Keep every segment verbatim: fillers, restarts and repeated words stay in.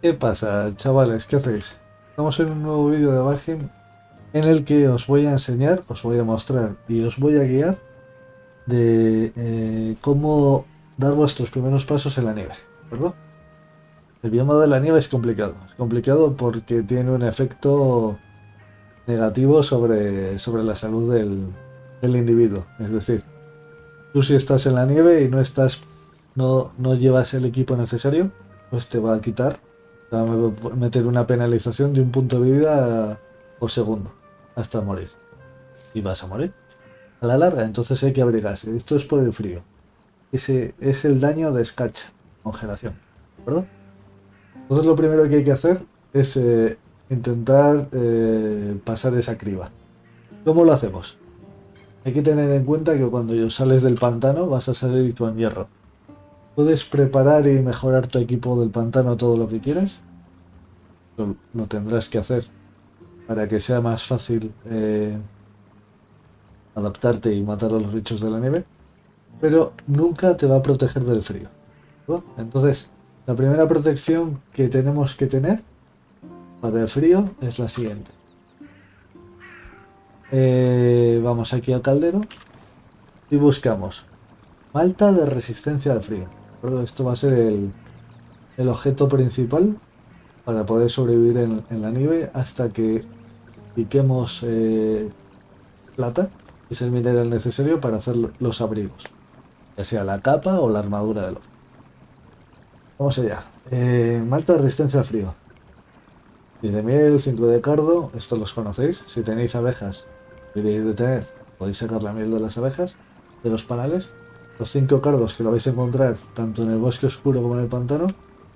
¿Qué pasa, chavales? ¿Qué hacéis? Estamos en un nuevo vídeo de Valheim en el que os voy a enseñar, os voy a mostrar y os voy a guiar de eh, cómo dar vuestros primeros pasos en la nieve, ¿verdad? El bioma de la nieve es complicado. Es complicado porque tiene un efecto negativo sobre, sobre la salud del, del individuo. Es decir, tú si estás en la nieve y no estás, no, no llevas el equipo necesario, pues te va a quitar, te va a meter una penalización de un punto de vida por segundo hasta morir. Y vas a morir a la larga, entonces hay que abrigarse. Esto es por el frío. Ese es el daño de escarcha, congelación, ¿verdad? Entonces lo primero que hay que hacer es eh, intentar eh, pasar esa criba. ¿Cómo lo hacemos? Hay que tener en cuenta que cuando sales del pantano vas a salir con hierro. Puedes preparar y mejorar tu equipo del pantano todo lo que quieras. Lo, lo tendrás que hacer para que sea más fácil eh, adaptarte y matar a los bichos de la nieve. Pero nunca te va a proteger del frío, ¿no? Entonces, la primera protección que tenemos que tener para el frío es la siguiente. Eh, vamos aquí al caldero y buscamos malta de resistencia al frío. Pero esto va a ser el, el objeto principal para poder sobrevivir en, en la nieve hasta que piquemos eh, plata, que es el mineral necesario para hacer los abrigos, ya sea la capa o la armadura del otro. Vamos allá. Eh, malta de resistencia al frío. diez de miel, cinco de cardo, estos los conocéis. Si tenéis abejas, deberéis de tener, podéis sacar la miel de las abejas, de los panales. Los cinco cardos que lo vais a encontrar tanto en el bosque oscuro como en el pantano.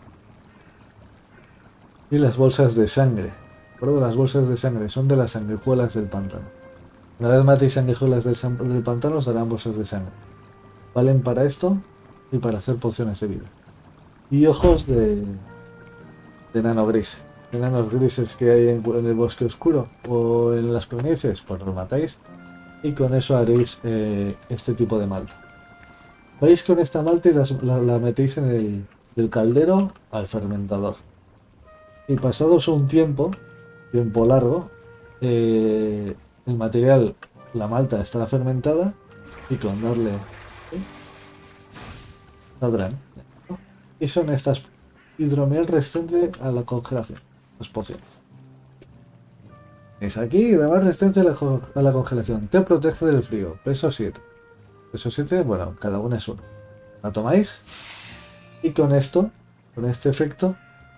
Y las bolsas de sangre. Recuerdo, las bolsas de sangre son de las sanguijuelas del pantano. Una vez matéis sanguijuelas del, del pantano, os darán bolsas de sangre. Valen para esto y para hacer pociones de vida. Y ojos de, de nano gris. Enanos grises que hay en, en el bosque oscuro o en las planicies, pues los matáis y con eso haréis eh, este tipo de malta. Vais con esta malta y las, la, la metéis en el del caldero al fermentador. Y pasados un tiempo, tiempo largo, eh, el material, la malta estará fermentada y con darle ¿sí? saldrán. Y son estas hidromiel resistente a la congelación. Las pociones. Es aquí, además resistencia a la, a la congelación. Te protege del frío. Peso siete. Peso siete, bueno, cada una es uno. La tomáis. Y con esto, con este efecto,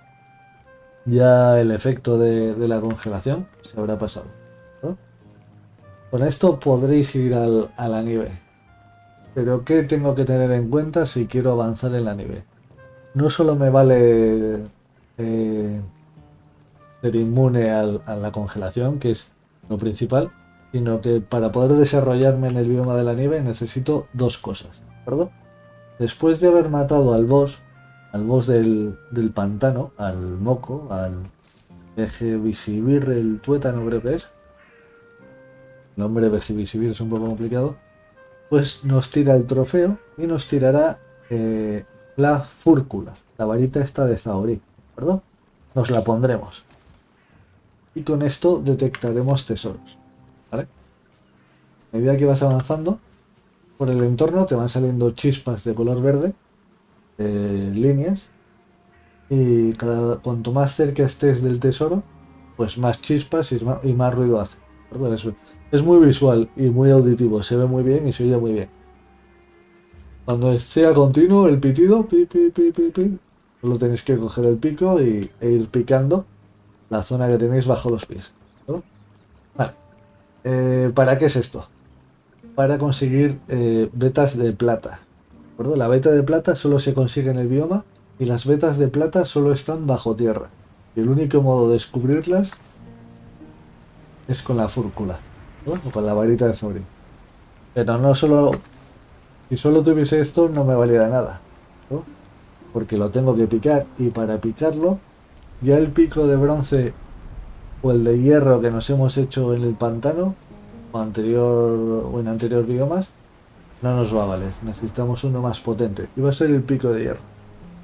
ya el efecto de, de la congelación se habrá pasado, ¿no? Con esto podréis ir al, a la nieve. Pero ¿qué tengo que tener en cuenta si quiero avanzar en la nieve? No solo me vale eh, ser inmune al, a la congelación, que es lo principal, sino que para poder desarrollarme en el bioma de la nieve necesito dos cosas, ¿verdad? Después de haber matado al boss, al boss del, del pantano, al moco, al Vejevisivir, el tuétano creo que es, el nombre Vejevisivir es un poco complicado, pues nos tira el trofeo y nos tirará eh, la fúrcula, la varita esta de Zahorí, ¿verdad? Nos la pondremos. Y con esto detectaremos tesoros, ¿vale? A medida que vas avanzando por el entorno te van saliendo chispas de color verde, eh, líneas, y cada, cuanto más cerca estés del tesoro, pues más chispas y más, y más ruido hace, ¿verdad? Es, es muy visual y muy auditivo, se ve muy bien y se oye muy bien. Cuando sea continuo el pitido, pi, pi, pi, pi, pi, solo tenéis que coger el pico y, e ir picando la zona que tenéis bajo los pies, ¿no? Vale. Eh, ¿Para qué es esto? Para conseguir eh, vetas de plata, ¿de acuerdo? La veta de plata solo se consigue en el bioma y las vetas de plata solo están bajo tierra. Y el único modo de descubrirlas es con la fúrcula, ¿no? O con la varita de Zahorí. Pero no solo... Si solo tuviese esto no me valiera nada, ¿no? Porque lo tengo que picar y para picarlo ya el pico de bronce o el de hierro que nos hemos hecho en el pantano o anterior o en anteriores biomas no nos va a valer. Necesitamos uno más potente y va a ser el pico de hierro.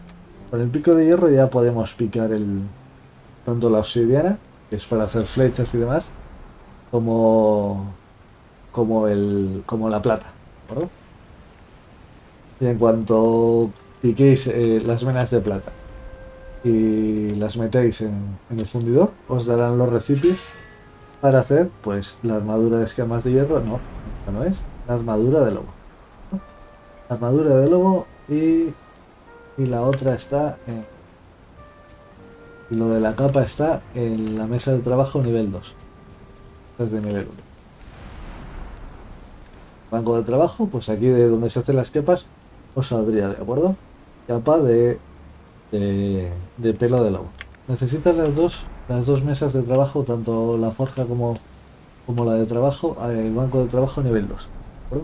Con el pico de hierro ya podemos picar el tanto la obsidiana, que es para hacer flechas y demás, como como el como la plata, ¿de acuerdo? Y en cuanto piquéis eh, las venas de plata y las metéis en, en el fundidor, os darán los recipios para hacer pues la armadura de escamas de hierro. No, esta no es la armadura de lobo, ¿no? La armadura de lobo y, y la otra está en, y lo de la capa está en la mesa de trabajo nivel dos, desde nivel uno. Banco de trabajo, pues aquí de donde se hacen las capas os saldría, ¿de acuerdo? Capa de, de, de pelo de lobo. Necesitas las dos, las dos mesas de trabajo, tanto la forja como, como la de trabajo, el banco de trabajo nivel dos, ¿de acuerdo?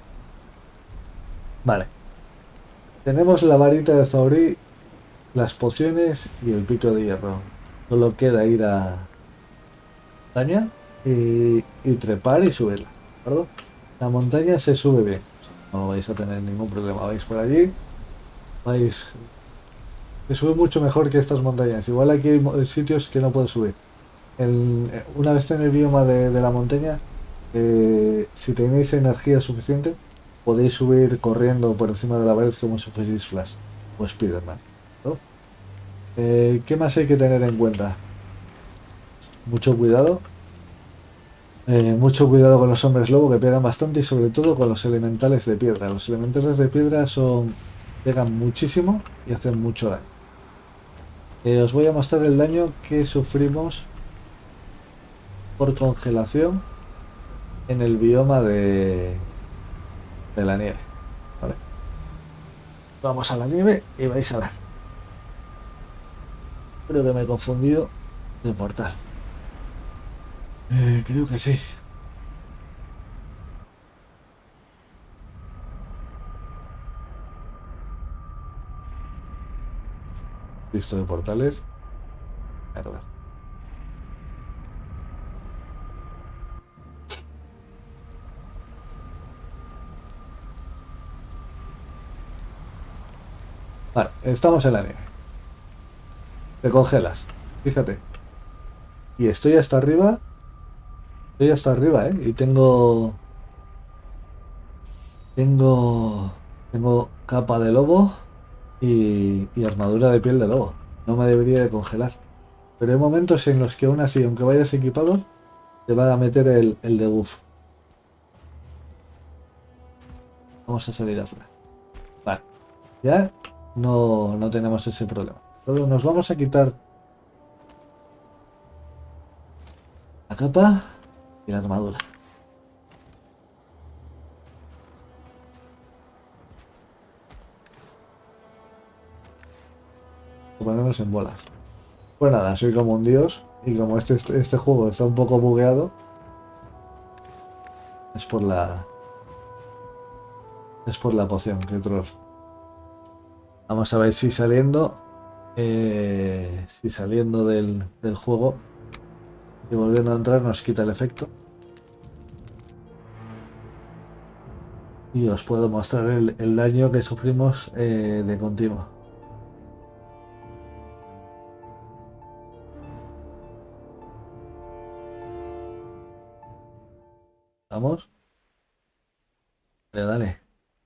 Vale. Tenemos la varita de Zauri, las pociones y el pico de hierro. Solo queda ir a montaña y, y trepar y subirla, ¿de acuerdo? La montaña se sube bien, no vais a tener ningún problema. Vais por allí, vais. Se sube mucho mejor que estas montañas. Igual aquí hay mo- sitios que no puedes subir. El- eh, una vez en el bioma de, de la montaña, eh, si tenéis energía suficiente, podéis subir corriendo por encima de la pared como si fueseis Flash o Spiderman, ¿no? Eh, ¿qué más hay que tener en cuenta? Mucho cuidado. Eh, mucho cuidado con los hombres lobo que pegan bastante y sobre todo con los elementales de piedra. Los elementales de piedra son pegan muchísimo y hacen mucho daño. Eh, os voy a mostrar el daño que sufrimos por congelación en el bioma de, de la nieve. ¿Vale? Vamos a la nieve y vais a ver. Creo que me he confundido de portal. Eh, creo que sí. Listo de portales. Mierda. Vale, estamos en la nieve. Te congelas. Fíjate. Y estoy hasta arriba. Estoy hasta arriba, ¿eh? Y tengo. Tengo. Tengo capa de lobo y, y armadura de piel de lobo. No me debería de congelar. Pero hay momentos en los que aún así, aunque vayas equipado, te va a meter el, el debuff. Vamos a salir afuera. Vale. Ya no, no tenemos ese problema. Entonces nos vamos a quitar la capa y la armadura. Ponemos en bolas. Pues nada, soy como un dios y como este, este, este juego está un poco bugueado, es por la es por la poción que otros. Vamos a ver si saliendo eh, si saliendo del, del juego y volviendo a entrar nos quita el efecto. Y os puedo mostrar el, el daño que sufrimos eh, de continuo. Vamos. Dale, dale.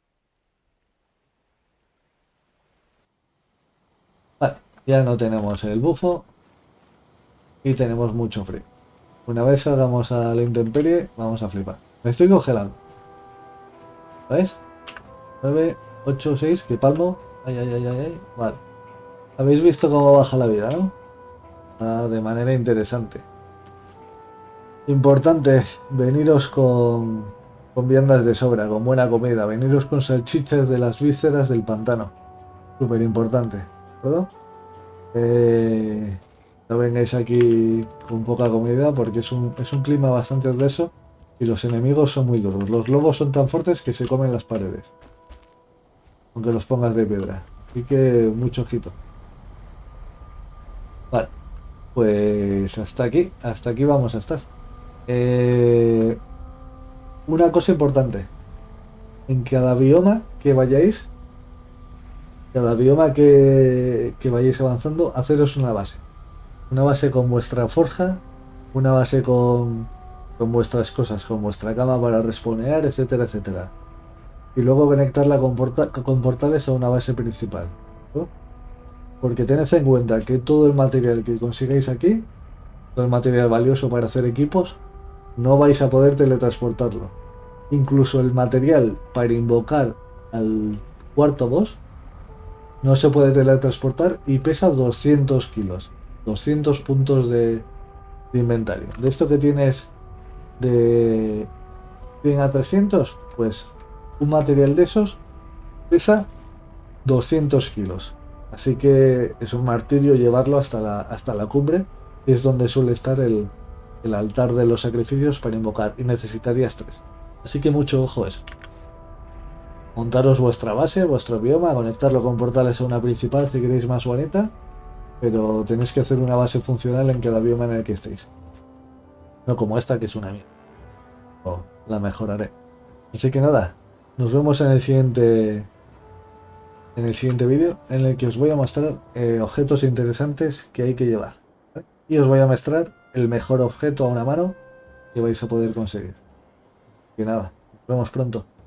Vale, ya no tenemos el bufo y tenemos mucho frío. Una vez salgamos a la intemperie, vamos a flipar. Me estoy congelando. ¿Ves? nueve, ocho, seis, que palmo. Ay, ay, ay, ay, ay. Vale. Habéis visto cómo baja la vida, ¿no? Ah, de manera interesante. Importante, veniros con, con viandas de sobra, con buena comida. Veniros con salchichas de las vísceras del pantano. Súper importante. ¿De acuerdo? Eh, no vengáis aquí con poca comida porque es un, es un clima bastante adverso y los enemigos son muy duros. Los lobos son tan fuertes que se comen las paredes, aunque los pongas de piedra. Así que mucho ojito. Vale, pues hasta aquí, hasta aquí vamos a estar. Eh, una cosa importante, en cada bioma que vayáis, cada bioma que, que vayáis avanzando, haceros una base. Una base con vuestra forja, una base con, con vuestras cosas, con vuestra cama para respawnear, etcétera, etcétera. Y luego conectarla con, porta- con portales a una base principal, ¿no? Porque tened en cuenta que todo el material que consigáis aquí, todo el material valioso para hacer equipos, no vais a poder teletransportarlo. Incluso el material para invocar al cuarto boss no se puede teletransportar y pesa doscientos kilos. doscientos puntos de, de inventario. De esto que tienes de cien a trescientos, pues un material de esos pesa doscientos kilos. Así que es un martirio llevarlo hasta la, hasta la cumbre. Es donde suele estar el, el altar de los sacrificios para invocar. Y necesitarías tres. Así que mucho ojo a eso. Montaros vuestra base, vuestro bioma, conectarlo con portales a una principal si queréis más bonita. Pero tenéis que hacer una base funcional en cada bioma en el que estéis. No como esta que es una mierda. O la mejoraré. Así que nada. Nos vemos en el siguiente en el siguiente vídeo, en el que os voy a mostrar eh, objetos interesantes que hay que llevar, ¿vale? Y os voy a mostrar el mejor objeto a una mano que vais a poder conseguir. Y nada, nos vemos pronto.